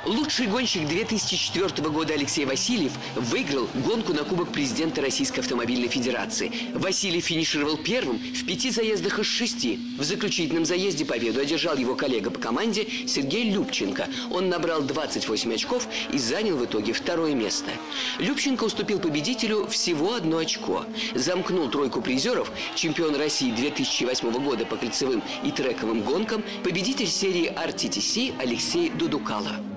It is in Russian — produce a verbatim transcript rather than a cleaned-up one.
Лучший гонщик две тысячи четвёртого года Алексей Васильев выиграл гонку на Кубок президента Российской автомобильной федерации. Васильев финишировал первым в пяти заездах из шести. В заключительном заезде победу одержал его коллега по команде Сергей Любченко. Он набрал двадцать восемь очков и занял в итоге второе место. Любченко уступил победителю всего одно очко. Замкнул тройку призеров чемпион России две тысячи восьмого года по кольцевым и трековым гонкам, победитель серии ар ти ти си Алексей Дудукало.